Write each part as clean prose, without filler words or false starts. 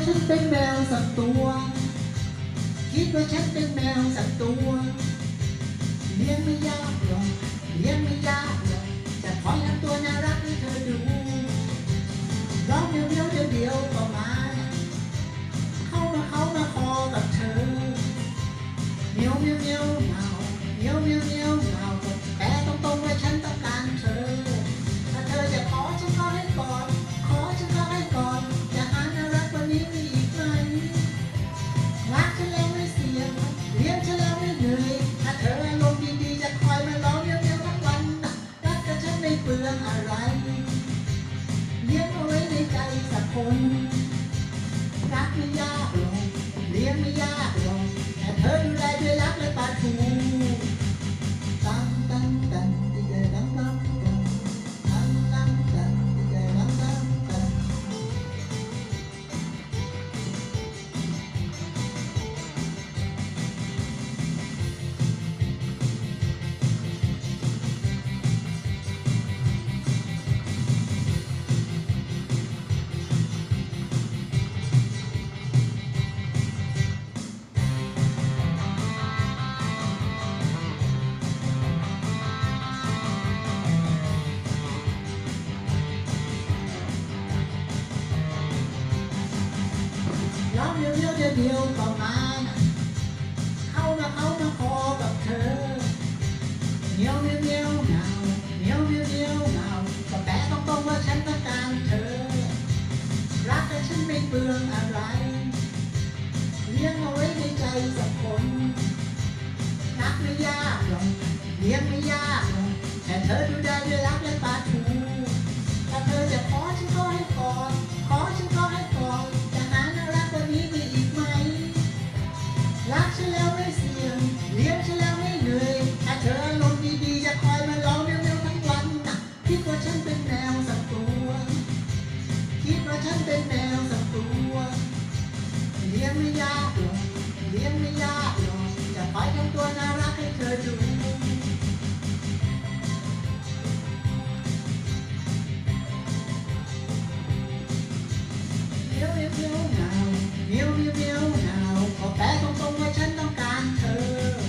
ฉันเป็นแมวสักตัวคิดว่าฉันเป็นแมวสักตัวเลี้ยงไม่ยากหรอกเลี้ยงไม่ยากหรอกจะคอยทำตัวน่ารักให้เธอดูร้องเดียวก็มาเข้ามาคอกับเธอเหนียวเหงาแต่ตรงว่าฉันต้องการเธอถ้าเธอจะขอฉันก็ให้ก่อนจะหาน่ารักกว่านี้มีอีกไหมรักฉันแล้วไม่เสี่ยงเลี้ยงฉันแล้วไม่เหนื่อยถ้าเธออารมณ์ดีๆจะคอยมาร้องเดียวทั้งวันรักกับฉันไม่เปลืองอะไรเลี้ยงเอาไว้ในใจสักคนรักไม่ยากหรอกเลี้ยงไม่ยากหรอกแต่เธอดูแลด้วยรักและปลาทูร้องเดียวก็มาเข้ามาคอกับเธอเหนียวเหงาก็แต่ตรงว่าฉันต้องการเธอรักแต่ฉันไม่เปลืองอะไรเลี้ยงเอาไว้ในใจสักคนรักไม่ยากหรอกเลี้ยงไม่ยากหรอกแต่เธอดูได้ด้วยรักและปลาทูถ้าเธอจะขอฉันก็ให้ก่อนจะหาน่ารักกว่านี้มีอีกไหมรักฉันแล้วไม่เสี่ยงเลี้ยงฉันแล้วไม่เหนื่อยถ้าเธออารมณ์ดีๆจะคอยมาร้องเร็วๆทั้งวันคิดว่าฉันเป็นแมวสักตัวคิดว่าฉันเป็นแมวสักตัวเลี้ยงไม่ยากหรอกจะคอยทำตัวน่ารักให้เธอดูเหนียวเหงาขอแต่ตรงว่าฉันต้องการเธอ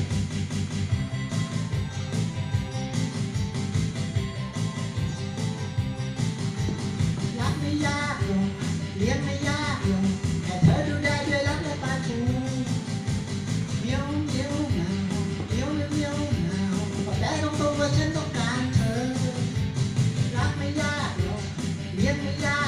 รักไม่ยากหรอกเลี้ยงไม่ยากหรอกแต่เธอดูได้ด้วยรักและปลาทูเหนียวเหงาขอแต่ตรงว่าฉันต้องการเธอรักไม่ยากหรอกเลี้ยงไม่ยาก